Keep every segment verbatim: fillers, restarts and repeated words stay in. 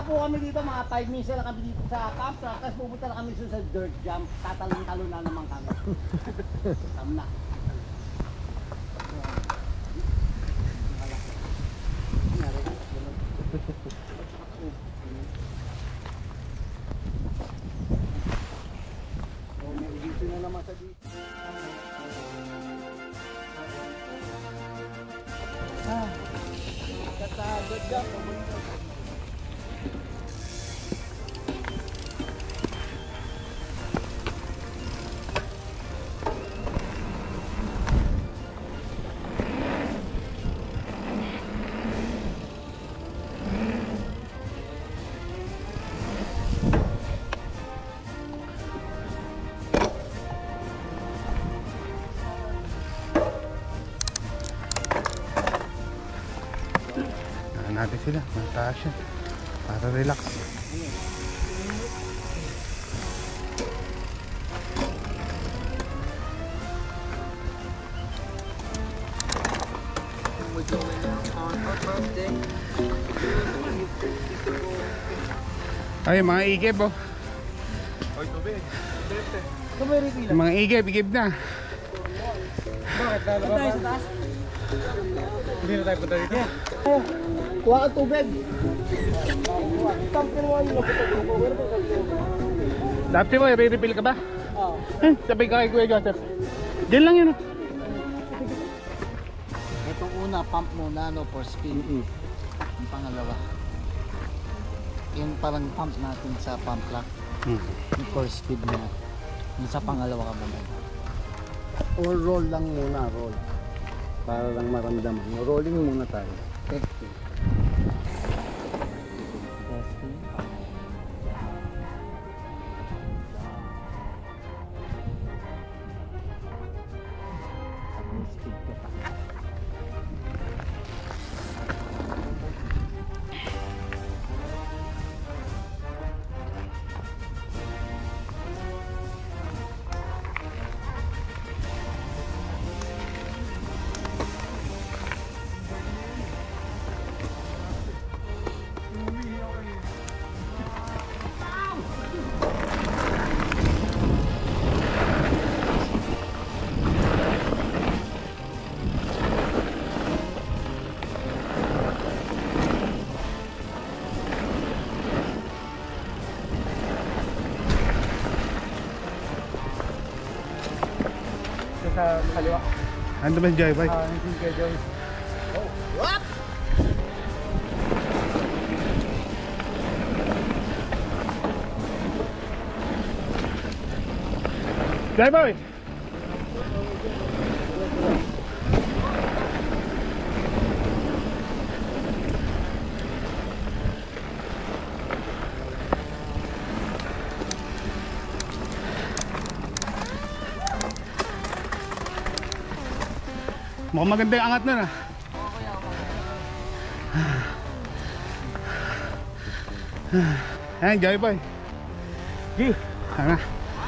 po kami dito, mga five minutes lang kami dito sa campsite, tapos pupunta na kami sa dirt jump, tatalon-talon na naman kami. Tam na. Oh, may dito na naman sa dito. Ah, sa dirt jump, pumunta. Natin sila, mataas yan para relax. Ay, mga igib oh. Oy, tubig. Yung mga igib, igib na. Bakit? Lalaba ba? Sa taas? Hindi na tayo punta dito. Kuha ka tubig. Dapti mo, i-refill ka ba? Oo. Eh, sabi ka kay Kuya Joseph. Diyan lang yun. Itong una, pump muna, no, for speed. Mm-hmm. Yung pangalawa, yung parang pump natin sa pump lock. Hmm. Yung for speed na. Yung sa pangalawa ka muna. Or roll lang muna, roll. Para lang maramdaman. Rolling muna tayo. Testing. Testing. Speed ka pa. Sa kaliwa. Ano ba yung joyride? Ah, hindi kay Joy. Oh, what? Joyboy! Mukhang maganda yung angat nun ah. Ayan, Joyboy. G. Ano?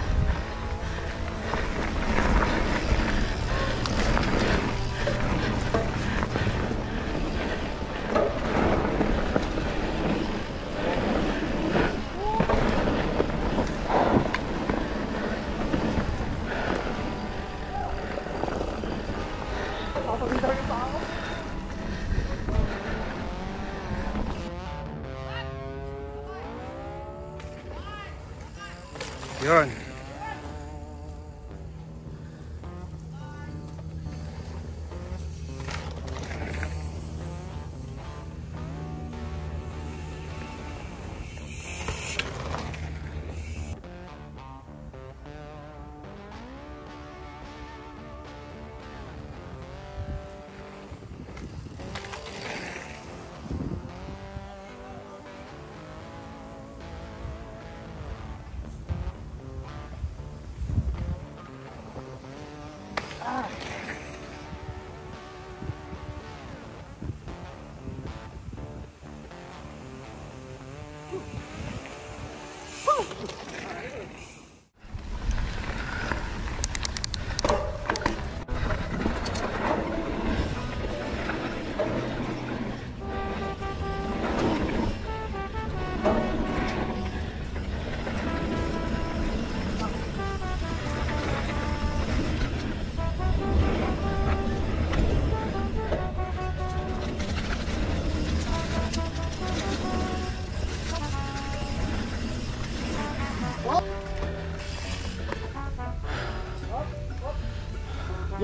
Yun.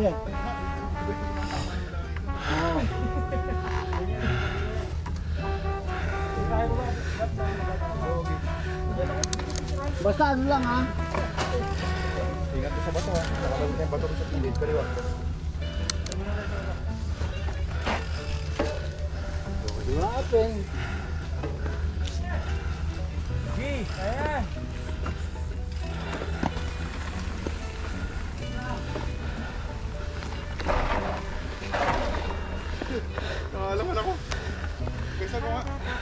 Sige. Oo. Basta ano lang ha. Ingat ka sa bato ha. Nakalagay na yung bato sa pilit. Kaliwa. Wapin. Nakalaman ako. Kaysa ko nga.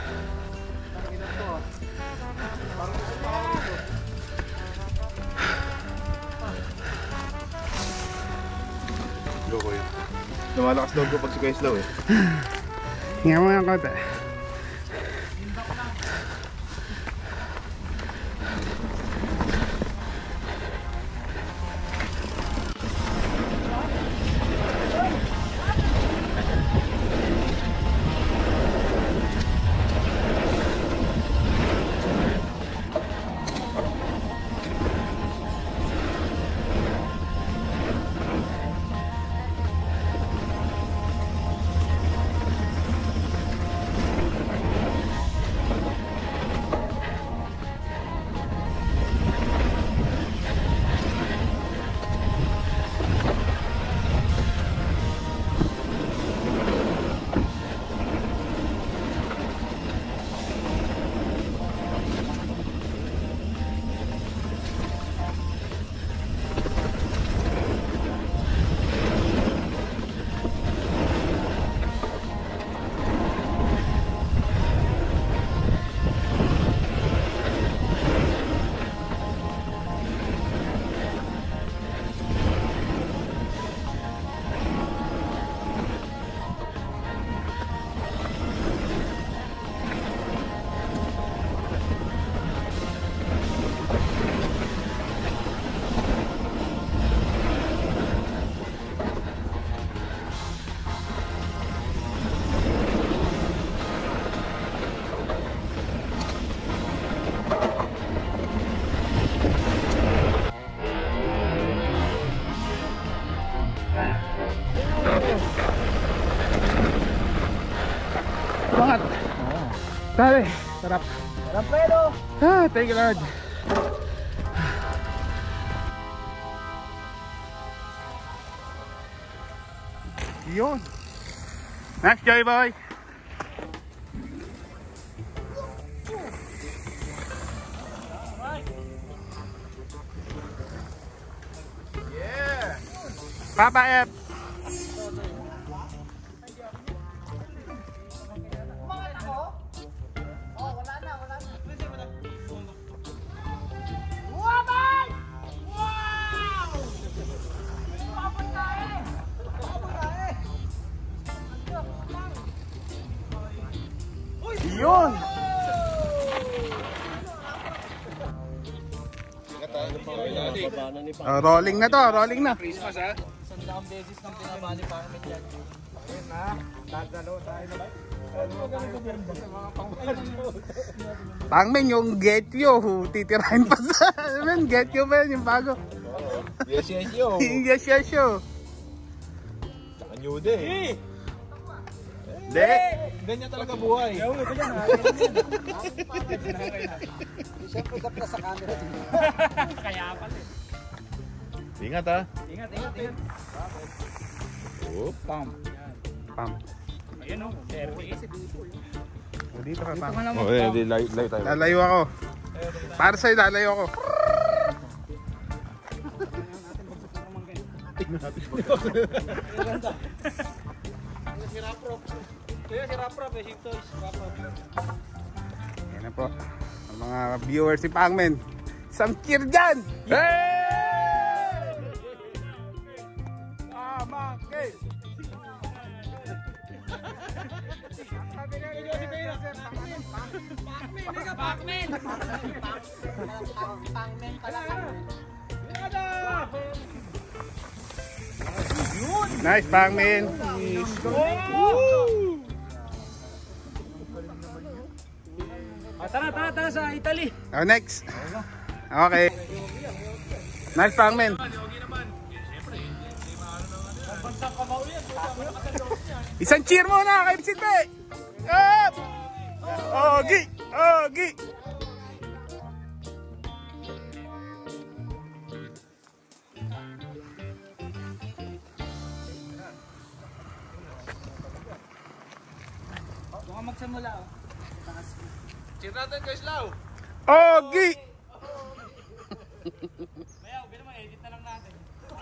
Parang gusto pa ako rito. Loko yun. Lumalakas daw ko pag si Guys daw eh. Hinga mo ng konti. Bangat. Tari, sarap. Sarap pero. Ah, thank you Lord. Yun. Next Joy Boy. Yeah! Papa F. Yun. Oh, rolling na to, rolling na. Christmas ha? Sandang beses nang pinabali pa kami dyan. Ayun na. Dadalo tayo na ba? Pangmen yung get you, titirahin pa sa men, get you pa yun, yung bago. Yes, yes, yo. Yes, yes, yo. Saka new day. De. Ganyan talaga buhay. Siyempre gap na sa camera. Kaya pala eh. Ingat ha. Ingat, ingat, ingat. Oh, pam. Pam. Ayun o, service. O, dito ka, Pam. Oh, eh, di live, live tayo. Lalayo ako. Para sa'yo, lalayo ako. Si Raprop. Kaya si Raprop eh, si Toys. Raprop. Yan na po. Ang mga viewers si Pangmen. Isang cheer dyan! Hey! Tama, okay. Sabi nga ni Josie Pena, sir, Pangmen. Pangmen, mega Pangmen! Pangmen pala. Nice, Pangmen. Oh, tara, tara, tara sa Italy. Oh, next. Okay. Nice, Pangmen. Isang cheer muna kay Vicente! Up! Ogi! Ogi! Baka magsimula oh. Cheer natin guys, Lau! Ogi! Mayaw, gano'n mo, edit na lang natin.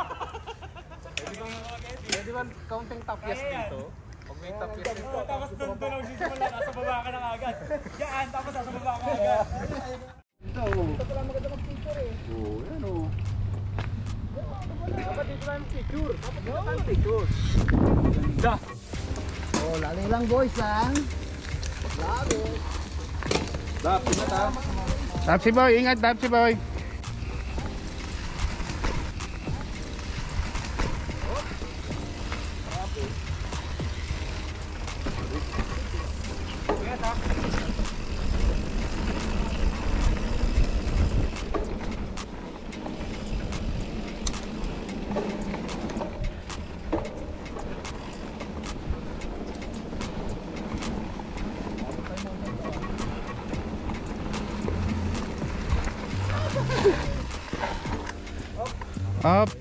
Pwede ba counting top yes dito? Pag may top yes dito. Tapos doon doon ang sisimula, nasa baba ka na agad. Yan, tapos nasa baba ka agad. Ito, oh. Ito pala maganda mag-picture eh. Oo, yan oh. Dapat dito lang yung picture. Dapat dito lang yung picture. Ganda. Oh, lali lang boys lang. Lali. Dap, ingat ha. Tap si boy, ingat tap si boy. Up.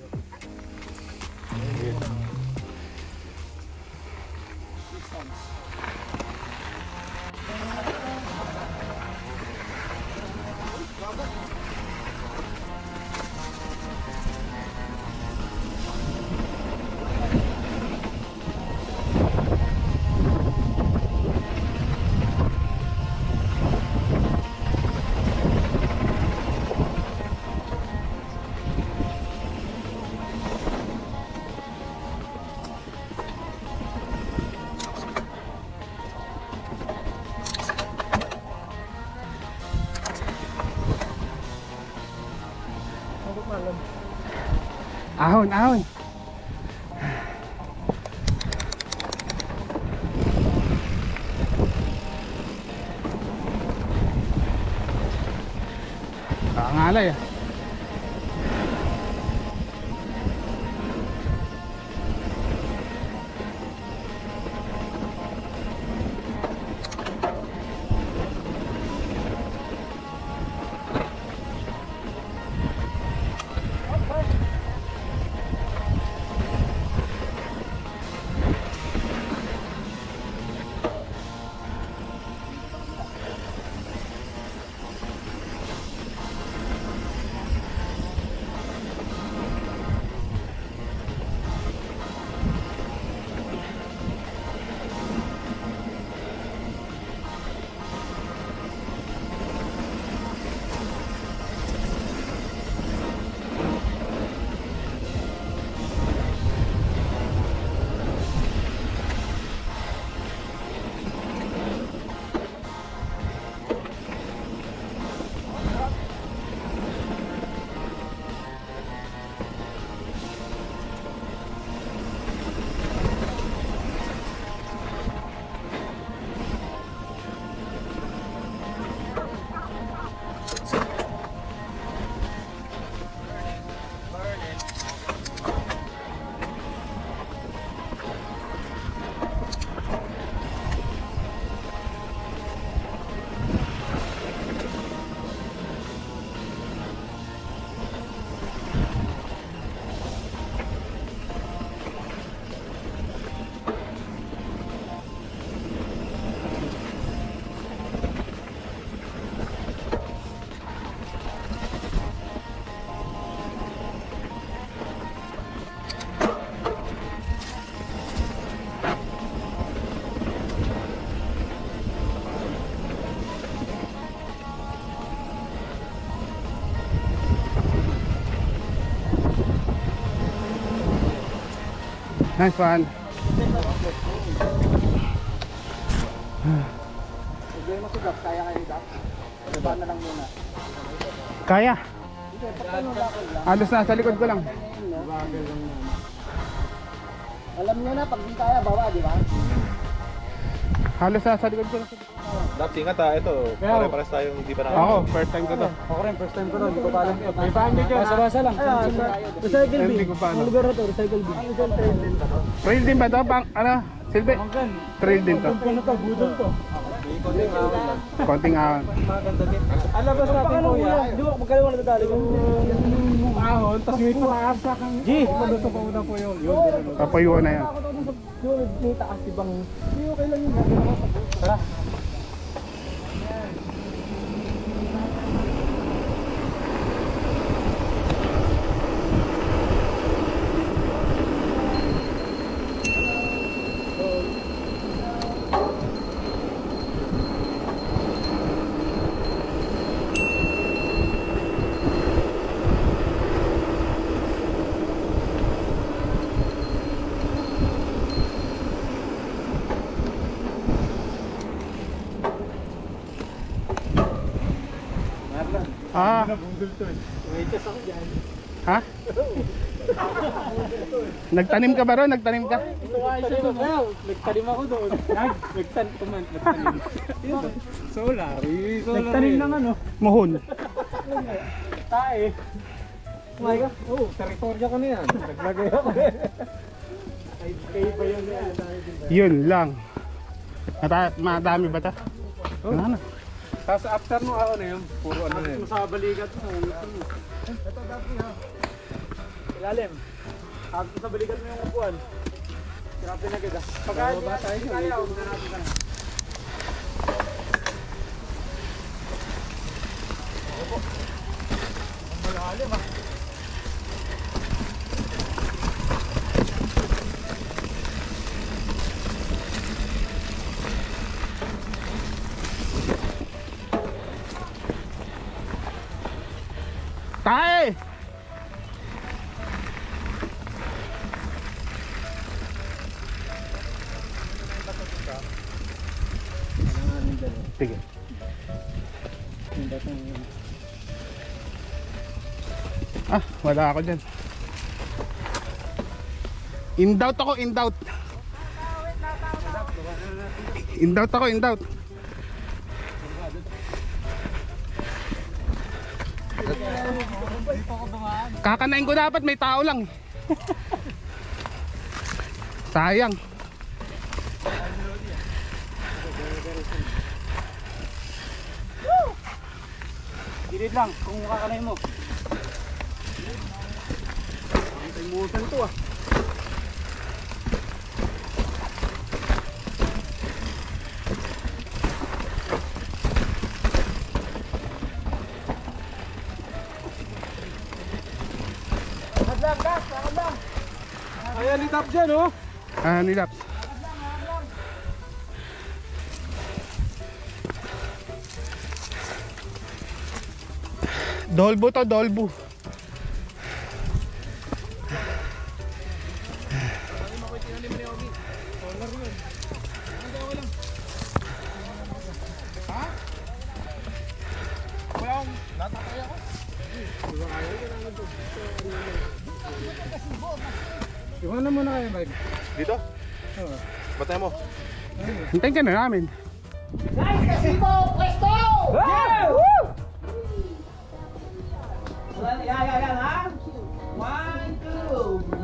Ahon, ahon. Kakangalay ah. Nice one. Problema ko Dap, kaya kayo Dap? Baba na lang muna. Kaya. Hindi, pagkano lang ko lang. Halos nasa likod ko lang. Bagal lang yan. Alam nyo na, pag di kaya, bawa, di ba? Halos nasa likod ko lang. Dapat ingat ha, ito. Pare-pares tayong hindi pa Ako, first time ko to. Ako rin, first time ko rin, hindi ko pa alam. May paano dyan, basa-basa lang. Recycle bin. Hindi ko pa ano. Ang lugar na to, recycle bin. Trail din ba to? Pang, ano? Silbi? Trail din to. Ano to, budol to. Konting ahon. Alabas natin po yan. Di ba, magkano mo natadali ko? Yung ahon, tapos may tumaasa kang... G! Maluto pa una po yun. Yun, Papayuan na yan. ako to sa yun, may taas ibang... Hindi, okay lang yun. Tara. Ah. Ha? Nagtanim ka ba ron? Nagtanim ka? Nagtanim ako doon. Nagtanim ko man. Solar. Nagtanim ng ano? Mohon. Tae. My God. Oh, teritoryo ko na yan. Naglagay ako eh. Ay, kayo ba yun yan? Yun lang. Mata madami ba ta? Ano na? Tapos after nung ako na yun, puro ano na yun. Sa balikat mo. Ito dati ha. Ilalim. Hagto sa balikat mo yung upuan. Grabe na kita. Pagka ba tayo? Kaya ako na natin na. Ang malalim ha. Tae! Sige. Ah, wala ako dyan. In doubt ako, in doubt. In doubt ako, in doubt. Kakanain ko dapat, may tao lang. Sayang. Gilid lang, kung kakanain mo. Ang timusan to ah. Kaya litap dyan oh. Ah, nilap. Dolbo to, dolbo. Iwan na muna kayo, Mike. Dito? Oo. Batay mo. Hintayin ka na namin. Guys, kasino! Pwesto! Yeah! Woo! Yan, yan, yan, ha? One, two.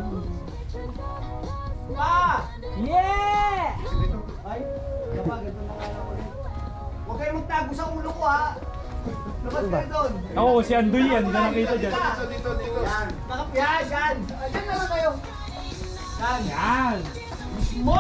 Ah! Yeah! Ay, kapag ito na nga ako rin. Huwag kayo magtago sa ulo ko, ha? Labas kayo doon. Oo, si Andoy yan. Hindi na nakita dyan. Dito, dito. Yan. Nakapyan, yan. Ayan na lang kayo. Yan. Yan! Mo!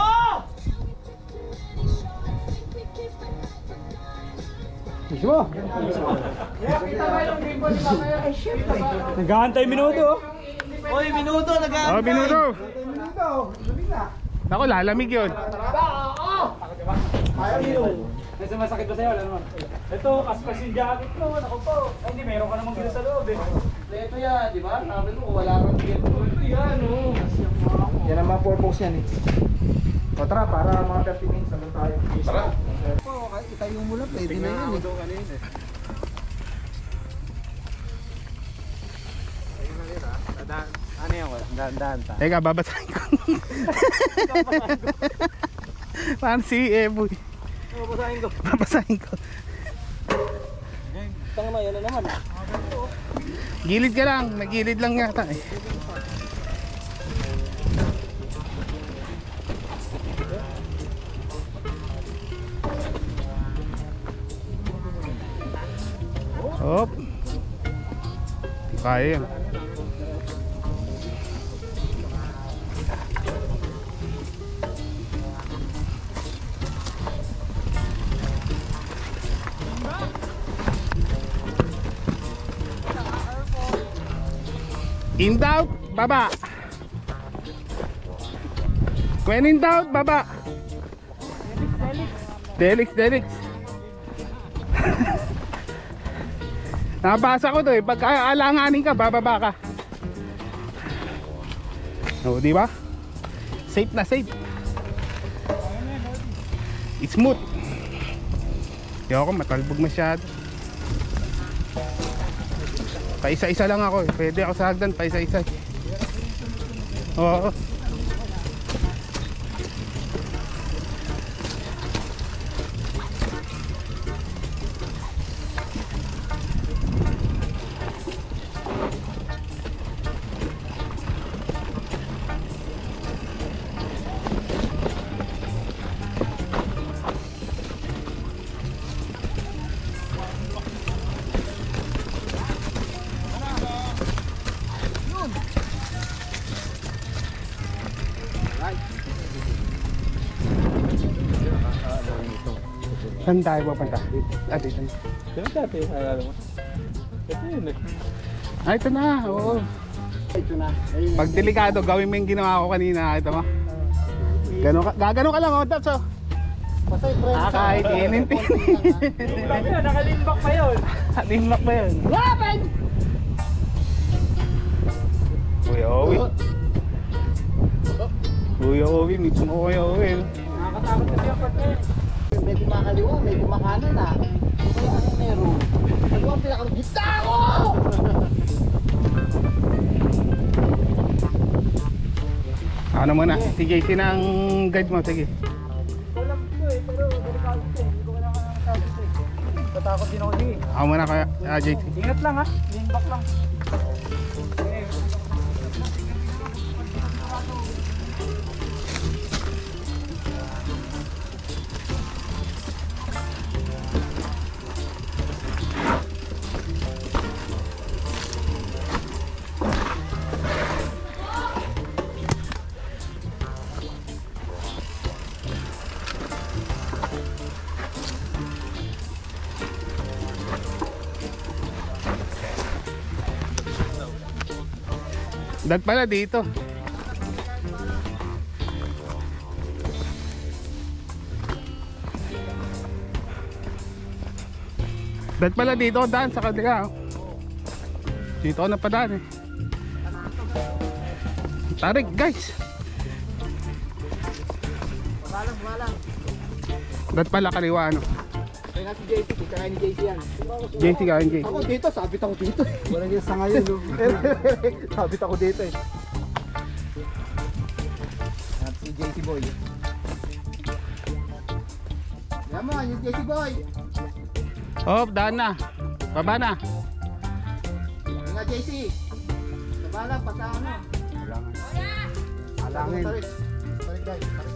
Mismo! Kaya kita ba yung ribbon ni Mamaya? Ay, syempre. Nag-aantay minuto oh. Oy, minuto, Oh, nag-aantay. minuto. Minuto. Lamig na. Ako, lalamig yun. Oo! Ayaw yun. May sumasakit ba sa'yo? Alam mo? Ito, kaspas yung jacket mo. Ako po. Ay, hindi, meron ka namang gila sa loob eh. Ito yan, di ba? Sabi mo, wala kang tiyan. Ito yan oh. Yan ang mga purpose yan eh. O tara, para mga thirty minutes naman tayo. Tara. Itayo mo lang, pwede na yan eh. Ano yan? Dahan-dahan ta. Teka, babasahin ko. Parang si Eboy. Babasahin ko. Babasahin ko. Tanga na, yan na naman. Gilid ka lang, nagilid lang yata eh. Hop. Kaya yan. In doubt, baba. When in doubt, baba. Delix, Delix. Nabasa ko to eh, pag alanganin ka, bababa ka. O, di ba? Safe na safe. It's smooth. Di ako matalbog masyado. Paisa-isa lang ako eh. Pwede ako sa hagdan, paisa-isa. Oo. Saan tayo pupunta? Ah, dito na. Sino dati yung alala mo? Ito yun eh. Ah, ito na, oo. Ito na. Ayun. Pag delikado, gawin mo yung ginawa ko kanina. Ito mo. Gano ka, gagano ka lang, oh, Taps, oh. Pasay, pre. Ah, kahit inintin. Limbak yun, nakalimbak pa yun. Limbak ba yun? Laban! Kuya Owi. Kuya Owi, mismo Kuya Owi. Nakakatakot kasi yung pag eh. May kumakaliwa, may kumakanan ah. Kaya ano meron? Ano ang pinakaroon? Gita ako! Ano mo na? Si J C na ang guide mo, sige. Walang ito eh, pero delikado ito eh. Hindi ko kailangan ng sabit eh. Tatakot din ako din eh. Ako muna kaya, ah, J C. Ingat lang ha, limbak lang. Dad pala dito. Dad pala dito, daan sa kabila. Dito ako napadaan eh. Tarik guys. Balang, balang. Dad pala kaliwa ano. Kaya nga si J C, kaya ni J C yan. J C ka, J C. Ako dito, sabit ako dito. Walang yung sa ngayon. No? Sabit ako dito eh. At si J C boy. Yan mo, yung J C boy. Oh, daan na. Baba na. Yan nga J C. Sa balang, pasa ano. Alangin. Tarik. Tarik guys. Tarik.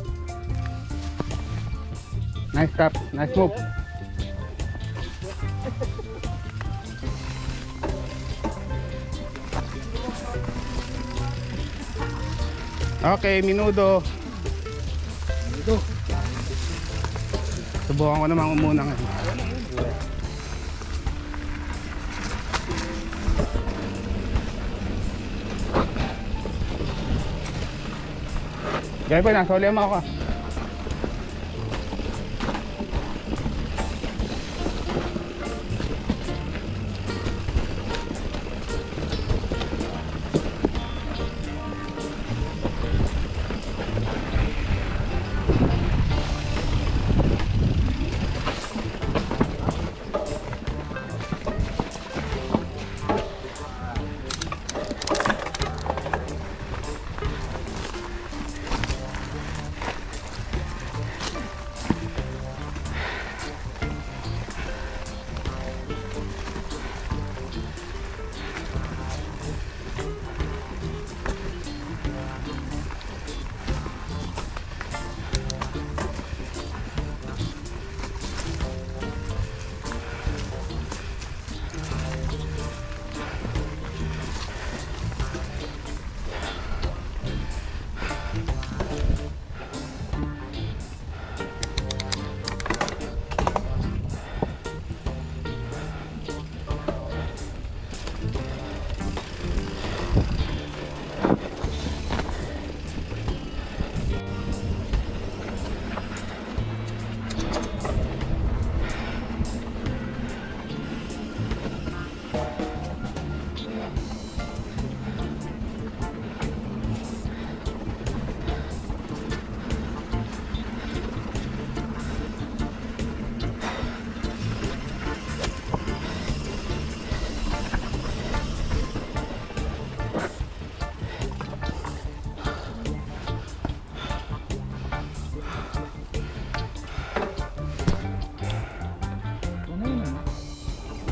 Nice stop, nice move. Okay, minudo. Minudo. Subukan ko naman umuna ngayon. Gaya pa, nasa ulit mo ako.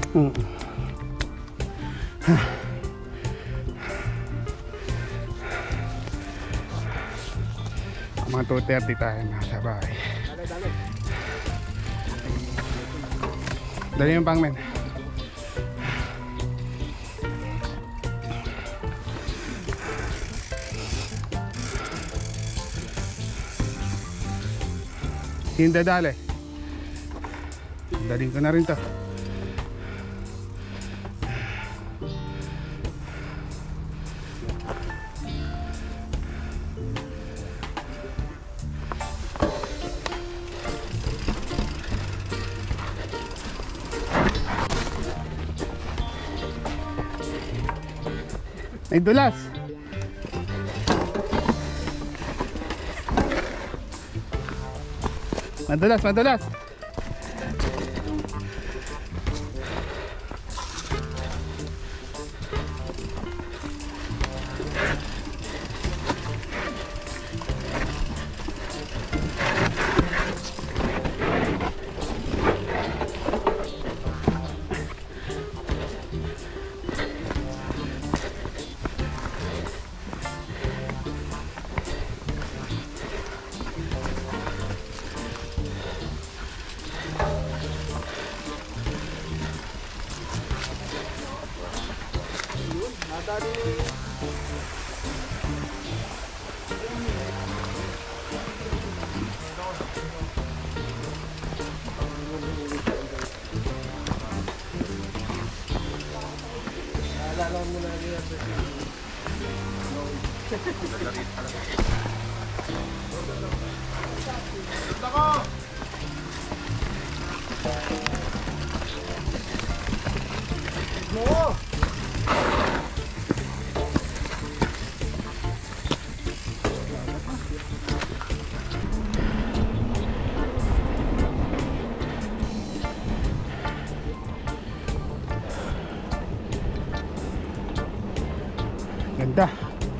Mm. Mga two thirty tayo nasa bahay. Dali yung pangmen. Sino dadali? Daling ko na rin to. May dulas. Madulas, madulas. Ganda.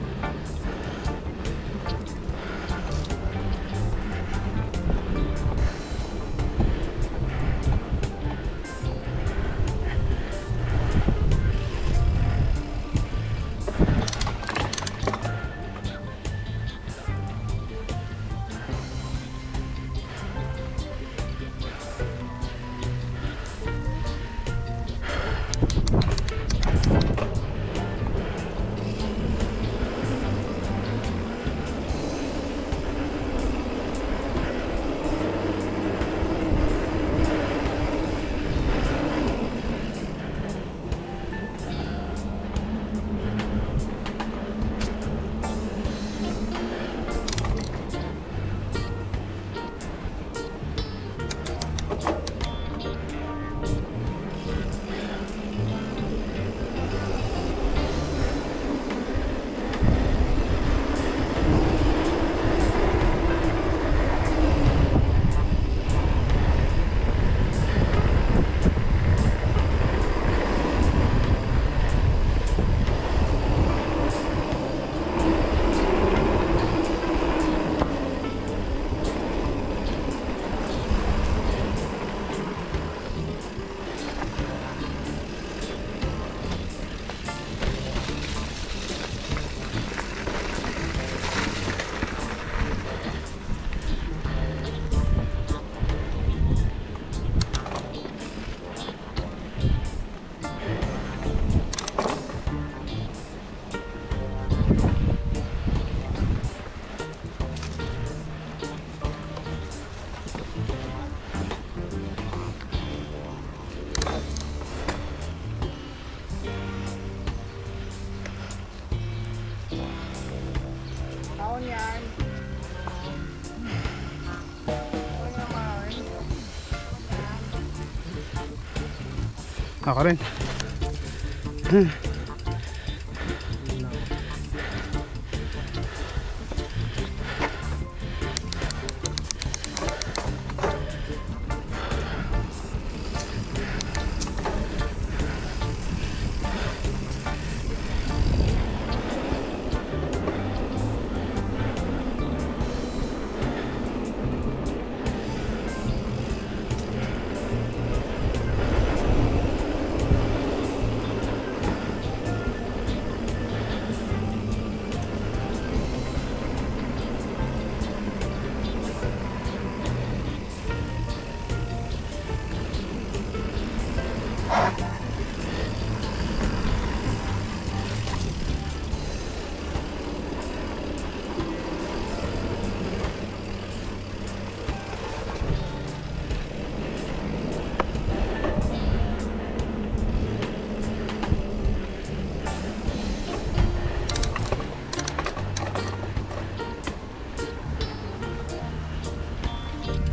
Ako rin.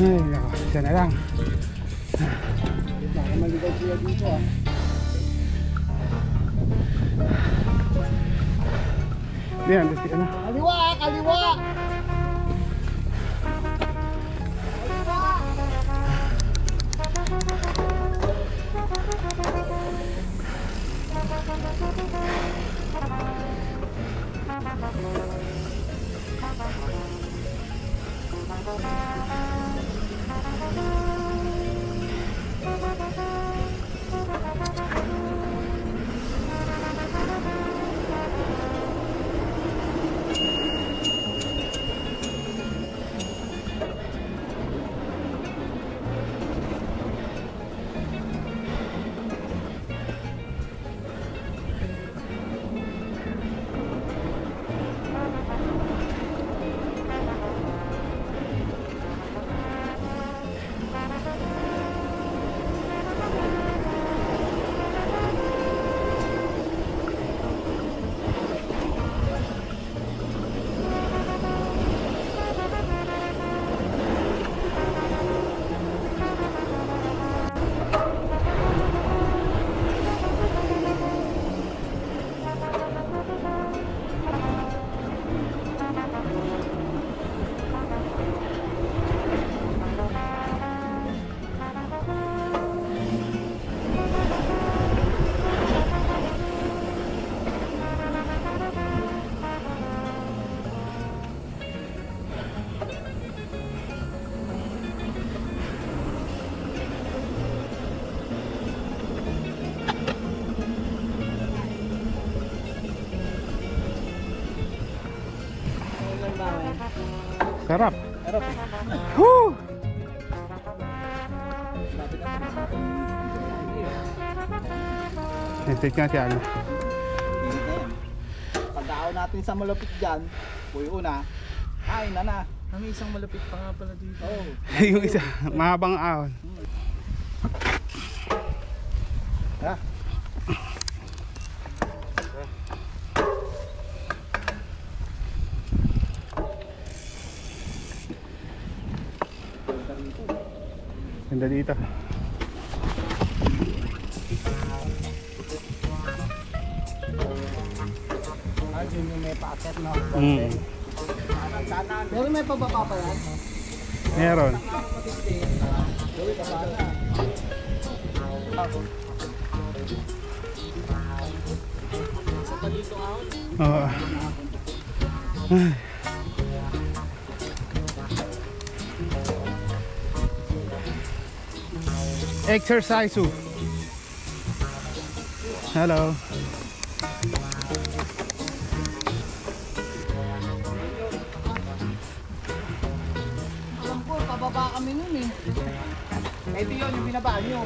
Ay, nako, isa na lang. Baka maligaw siya dito ah. Yan, dito ka na. Kaliwa! Kaliwa! Sarap. Woo! Hintik nga si Alma. Pagkaaw natin sa malapit dyan, puy una, ay na na. May isang malapit pa nga pala dito. Oh. Yung isa, mahabang ahon. Ha? Ganda dito. Ay, yun yung may packet no. Mm. Pero may pababa pa yan. Meron. Sa palito ahon. Oo. Exercise. Hello. Alam ko, pababa kami nun eh. Ito yun, yung binabaan nyo.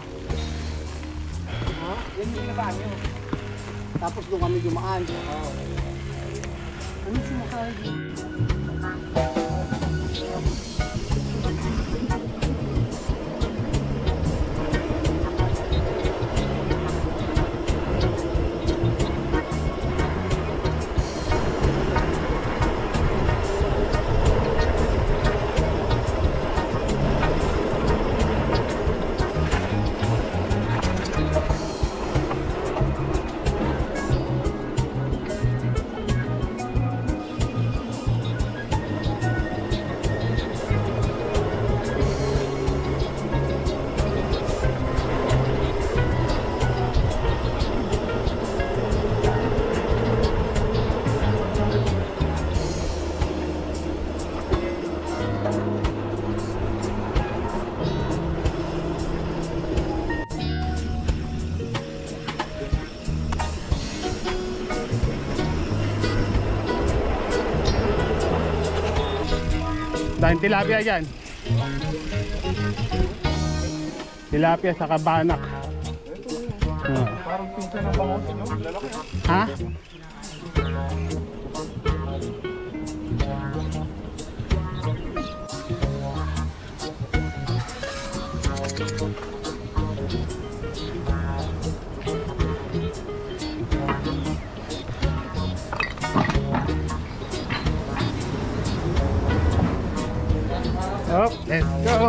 Ha? Yan yung binabaan nyo. Tapos doon kami dumaan. Oo. Ano sumakay dito? Dahil tilapia dyan. Tilapia sa kabanak. Uh. Parang pinsa ng bangus, no? Lalaki. Ha? Oh, let's go.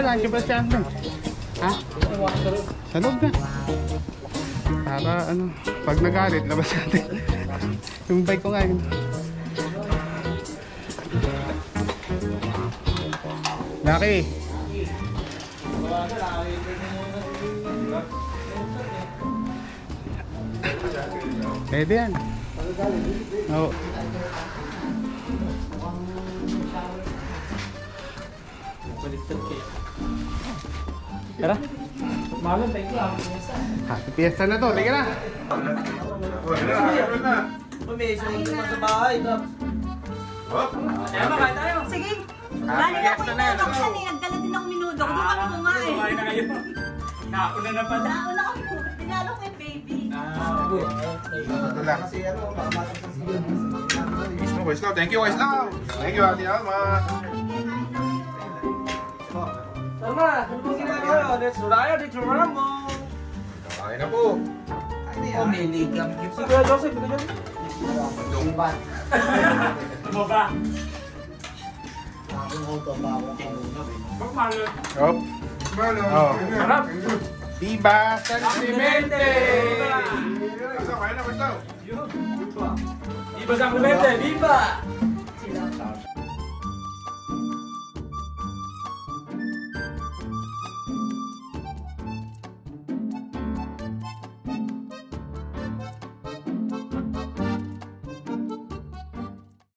Rancho Basiano. Ha? Sa loob na. Para ano, pag nagalit, labas natin. Yung bike ko nga yun. Laki. Pwede yan. Oo. Tara. Malon, thank you. Happy Fiesta na to. Tingnan na. Sige. Galing ako yung mga kapsan eh. Nagdala din ako minudo. Doon kami kumain. Kumain na kayo. Nauna na pala. Nauna kami kumain. Tinalo ko yung baby. Ito lang. Wisno, Wisno. Thank you, Wisno. Thank you, Ate Alma. Tama, ano mo ginagawa? Let's ride the Geronimo. Kain na po. Si Kuya Joseph, ito dyan. Tumaba. Magmalon. Oh. Oh. Sarap. Viva San Clemente! Wisno, kain na, Wisno. Viva San Clemente! Viva!